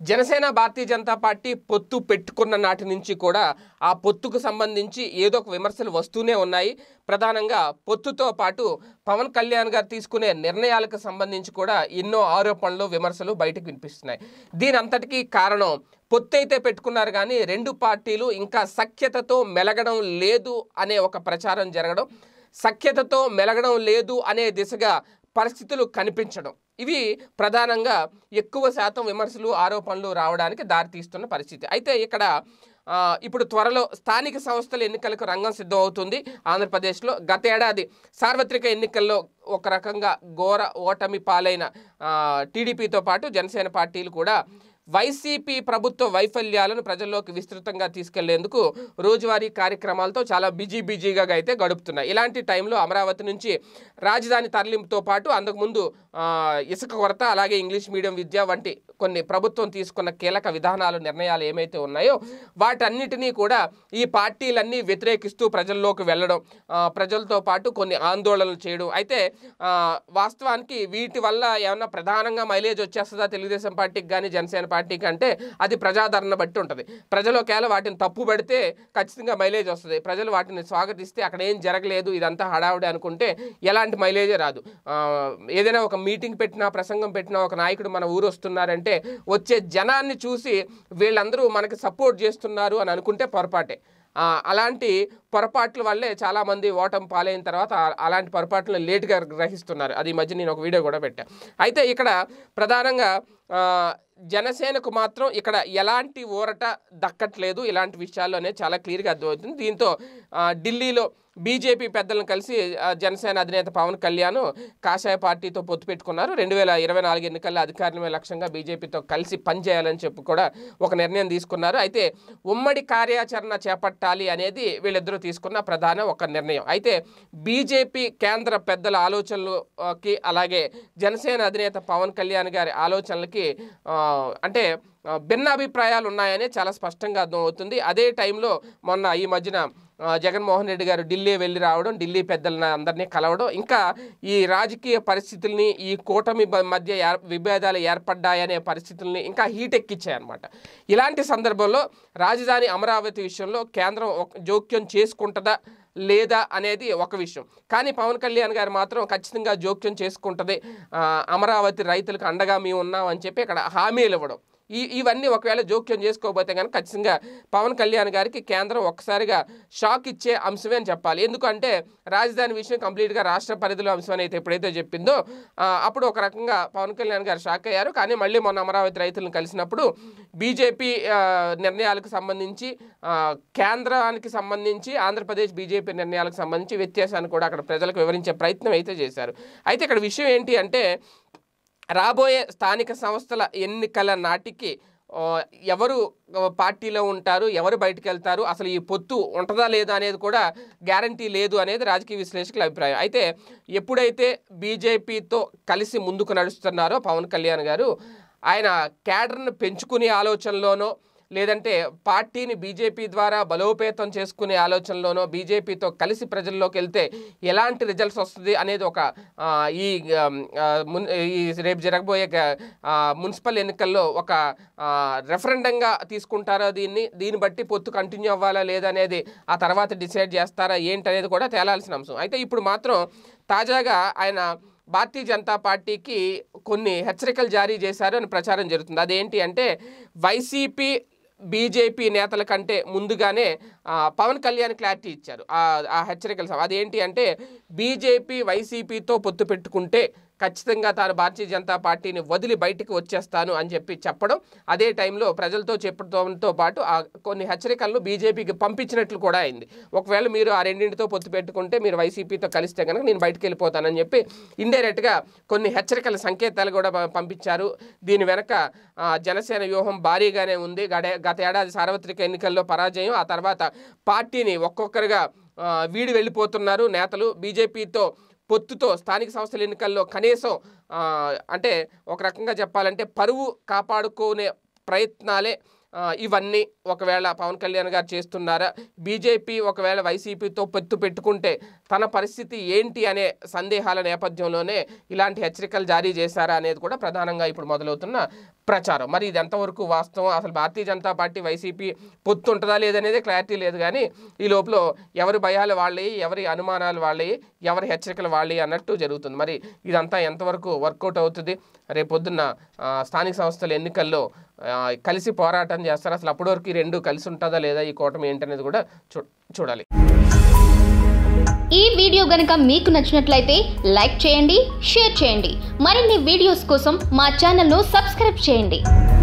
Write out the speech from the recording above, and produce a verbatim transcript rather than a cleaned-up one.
Janasena Bharatiya Janata party పొత్తు పెట్టుకున్న నాటి నుంచి కూడా ఆ పొత్తుకు సంబంధించి ఏదో ఒక విమర్శలు వస్తూనే ఉన్నాయి. ప్రధానంగా పొత్తుతో పాటు పవన్ కళ్యాణ్ గారు తీసుకునే నిర్ణయాలకు సంబంధించి కూడా ఎన్నో ఆరోపణలు విమర్శలు బయటకు వినిపిస్తున్నాయి. దీని అంతటికీ కారణం పొత్తు అయితే పెట్టుకున్నారు కానీ రెండు పార్టీలు ఇంకా సఖ్యతతో మెలగడం లేదు అనే ఒక ప్రచారం జరగడం, సఖ్యతతో మెలగడం లేదు అనే దిశగా పరిస్థితులు కనిపించడం, ఇవి ప్రధానంగా ఎక్కువ శాతం విమర్శలు ఆరోపణలు రావడానికి దారితీస్తున్న పరిస్థితి. అయితే ఇక్కడ ఇప్పుడు త్వరలో స్థానిక సంస్థల ఎన్నికలకు రంగం సిద్ధం అవుతుంది ఆంధ్రప్రదేశ్లో. గత ఏడాది సార్వత్రిక ఎన్నికల్లో ఒక రకంగా ఘోర ఓటమి పాలైన టీడీపీతో పాటు జనసేన పార్టీలు కూడా వైసీపీ ప్రభుత్వ వైఫల్యాలను ప్రజల్లోకి విస్తృతంగా తీసుకెళ్లేందుకు రోజువారీ కార్యక్రమాలతో చాలా బిజీ బిజీగా అయితే గడుపుతున్నాయి. ఇలాంటి టైంలో అమరావతి నుంచి రాజధాని తరలింపుతో పాటు అంతకుముందు ఇసుక కొరత, అలాగే ఇంగ్లీష్ మీడియం విద్య వంటి కొన్ని ప్రభుత్వం తీసుకున్న కీలక విధానాలు, నిర్ణయాలు ఏమైతే ఉన్నాయో వాటన్నిటినీ కూడా ఈ పార్టీలన్నీ వ్యతిరేకిస్తూ ప్రజల్లోకి వెళ్ళడం, ప్రజలతో పాటు కొన్ని ఆందోళనలు చేయడం. అయితే వాస్తవానికి వీటి వల్ల ఏమన్నా ప్రధానంగా మైలేజ్ వచ్చేస్తుందా తెలుగుదేశం పార్టీకి కానీ జనసేన పార్టీకి అంటే అది ప్రజాదరణ బట్టి ఉంటుంది. ప్రజలు ఒకవేళ వాటిని తప్పు పెడితే ఖచ్చితంగా మైలేజ్ వస్తుంది. ప్రజలు వాటిని స్వాగతిస్తే అక్కడ ఏం జరగలేదు, ఇదంతా హడావుడి అనుకుంటే ఎలాంటి మైలేజే రాదు. ఏదైనా ఒక మీటింగ్ పెట్టినా, ప్రసంగం పెట్టినా, ఒక నాయకుడు మన ఊరు వస్తున్నారంటే వచ్చే జనాన్ని చూసి వీళ్ళందరూ మనకి సపోర్ట్ చేస్తున్నారు అని అనుకుంటే పొరపాటే. అలాంటి పొరపాట్ల వల్లే చాలామంది ఓటమి పాలైన తర్వాత అలాంటి పొరపాట్లను లేటుగా గ్రహిస్తున్నారు. అది ఈ మధ్య నేను ఒక వీడియో కూడా పెట్టాను. అయితే ఇక్కడ ప్రధానంగా జనసేనకు మాత్రం ఇక్కడ ఎలాంటి ఊరట దక్కట్లేదు. ఇలాంటి విషయాల్లోనే చాలా క్లియర్గా అర్థమవుతుంది. దీంతో ఢిల్లీలో బీజేపీ పెద్దలను కలిసి జనసేన అధినేత పవన్ కళ్యాణ్ కాషాయ పార్టీతో పొత్తు పెట్టుకున్నారు. రెండు వేల ఇరవై నాలుగు ఎన్నికల్లో అధికారమే లక్ష్యంగా బీజేపీతో కలిసి పనిచేయాలని చెప్పి కూడా ఒక నిర్ణయం తీసుకున్నారు. అయితే ఉమ్మడి కార్యాచరణ చేపట్టాలి అనేది వీళ్ళిద్దరూ తీసుకున్న ప్రధాన ఒక నిర్ణయం. అయితే బీజేపీ కేంద్ర పెద్దల ఆలోచనలకి అలాగే జనసేన అధినేత పవన్ కళ్యాణ్ గారి ఆలోచనలకి అంటే భిన్నాభిప్రాయాలు ఉన్నాయని చాలా స్పష్టంగా అర్థమవుతుంది. అదే టైంలో మొన్న ఈ మధ్యన జగన్మోహన్ రెడ్డి గారు ఢిల్లీ వెళ్ళి రావడం, ఢిల్లీ పెద్దలను అందరినీ కలవడం, ఇంకా ఈ రాజకీయ పరిస్థితుల్ని, ఈ కూటమి మధ్య విభేదాలు ఏర్పడ్డాయనే పరిస్థితుల్ని ఇంకా హీట్ ఎక్కించాయన్నమాట. ఇలాంటి సందర్భంలో రాజధాని అమరావతి విషయంలో కేంద్రం జోక్యం చేసుకుంటుందా లేదా అనేది ఒక విషయం. కానీ పవన్ కళ్యాణ్ గారు మాత్రం ఖచ్చితంగా జోక్యం చేసుకుంటుంది, అమరావతి రైతులకు అండగా మేము ఉన్నాం అని చెప్పి ఇక్కడ హామీలు ఇవ్వడం, ఈ ఇవన్నీ ఒకవేళ జోక్యం చేసుకోకపోతే కనుక ఖచ్చితంగా పవన్ కళ్యాణ్ గారికి కేంద్రం ఒక్కసారిగా షాక్ ఇచ్చే అంశమే అని చెప్పాలి. ఎందుకంటే రాజధాని విషయం కంప్లీట్గా రాష్ట్ర పరిధిలో అంశం అయితే ఎప్పుడైతే చెప్పిందో అప్పుడు ఒక రకంగా పవన్ కళ్యాణ్ గారు షాక్ అయ్యారు. కానీ మళ్ళీ మొన్న అమరావతి రైతులను కలిసినప్పుడు బీజేపీ నిర్ణయాలకు సంబంధించి, కేంద్రానికి సంబంధించి, ఆంధ్రప్రదేశ్ బీజేపీ నిర్ణయాలకు సంబంధించి వ్యత్యాసాన్ని కూడా అక్కడ ప్రజలకు వివరించే ప్రయత్నం అయితే చేశారు. అయితే ఇక్కడ విషయం ఏంటి అంటే రాబోయే స్థానిక సంస్థల ఎన్నికల నాటికి ఎవరు పార్టీలో ఉంటారు, ఎవరు బయటకు వెళ్తారు, అసలు ఈ పొత్తు ఉంటుందా లేదా అనేది కూడా గ్యారంటీ లేదు అనేది రాజకీయ విశ్లేషకుల అభిప్రాయం. అయితే ఎప్పుడైతే బీజేపీతో కలిసి ముందుకు నడుస్తున్నారో పవన్ కళ్యాణ్ గారు, ఆయన క్యాడర్ను పెంచుకునే ఆలోచనలోనో లేదంటే పార్టీని బీజేపీ ద్వారా బలోపేతం చేసుకునే ఆలోచనలోనో, బీజేపీతో కలిసి ప్రజల్లోకి వెళ్తే ఎలాంటి రిజల్ట్స్ వస్తుంది అనేది ఒక ఈ ఈ రేపు జరగబోయే మున్సిపల్ ఎన్నికల్లో ఒక రెఫరెండంగా తీసుకుంటారా దీన్ని, దీన్ని బట్టి పొత్తు కంటిన్యూ అవ్వాలా లేదా అనేది ఆ తర్వాత డిసైడ్ చేస్తారా ఏంటనేది కూడా తేలాల్సిన అంశం. అయితే ఇప్పుడు మాత్రం తాజాగా ఆయన భారతీయ జనతా పార్టీకి కొన్ని హెచ్చరికలు జారీ చేశారు అని ప్రచారం జరుగుతుంది. అదేంటి అంటే వైసీపీ బీజేపీ నేతల కంటే ముందుగానే పవన్ కళ్యాణ్ క్లారిటీ ఇచ్చారు ఆ హెచ్చరికలు. అదేంటి అంటే బీజేపీ వైసీపీతో పొత్తు పెట్టుకుంటే ఖచ్చితంగా తాను భారతీయ జనతా పార్టీని వదిలి బయటికి వచ్చేస్తాను అని చెప్పి చెప్పడం, అదే టైంలో ప్రజలతో చెప్పడంతో పాటు ఆ కొన్ని హెచ్చరికలను బీజేపీకి పంపించినట్లు కూడా అయింది. ఒకవేళ మీరు ఆ రెండింటితో పొత్తు పెట్టుకుంటే, మీరు వైసీపీతో కలిస్తే కనుక నేను బయటకు వెళ్ళిపోతానని చెప్పి ఇండైరెక్ట్గా కొన్ని హెచ్చరికల సంకేతాలు కూడా పంపించారు. దీని వెనక జనసేన వ్యూహం భారీగానే ఉంది. గత ఏడాది సార్వత్రిక ఎన్నికల్లో పరాజయం, ఆ తర్వాత పార్టీని ఒక్కొక్కరుగా వీడి వెళ్ళిపోతున్నారు నేతలు. బీజేపీతో పొత్తుతో స్థానిక సంస్థల ఎన్నికల్లో కనీసం అంటే ఒక రకంగా చెప్పాలంటే పరువు కాపాడుకునే ప్రయత్నాలే ఇవన్నీ ఒకవేళ పవన్ కళ్యాణ్ గారు చేస్తున్నారా, బీజేపీ ఒకవేళ వైసీపీతో పొత్తు పెట్టుకుంటే తన పరిస్థితి ఏంటి అనే సందేహాల నేపథ్యంలోనే ఇలాంటి హెచ్చరికలు జారీ చేశారా అనేది కూడా ప్రధానంగా ఇప్పుడు మొదలవుతున్న ప్రచారం. మరి ఇది ఎంతవరకు వాస్తవం, అసలు భారతీయ జనతా పార్టీ వైసీపీ పొత్తు ఉంటుందా లేదనేది క్లారిటీ లేదు. కానీ ఈ లోపల ఎవరి భయాలు వాళ్ళవి, ఎవరి అనుమానాలు వాళ్ళవి, ఎవరి హెచ్చరికలు వాళ్ళవి అన్నట్టు జరుగుతుంది. మరి ఇదంతా ఎంతవరకు వర్కౌట్ అవుతుంది, రేపొద్దున్న స్థానిక సంస్థల ఎన్నికల్లో కలిసి పోరాటం చేస్తారు, అసలు అప్పటి వరకు ఈ రెండు కలిసి ఉంటుందా లేదా, ఈ కూటమి ఏంటనేది కూడా చూ చూడాలి. ఈ వీడియో గనుక మీకు నచ్చినట్లయితే లైక్ చేయండి, షేర్ చేయండి. మరిన్ని వీడియోస్ కోసం మా ఛానల్ను సబ్స్క్రైబ్ చేయండి.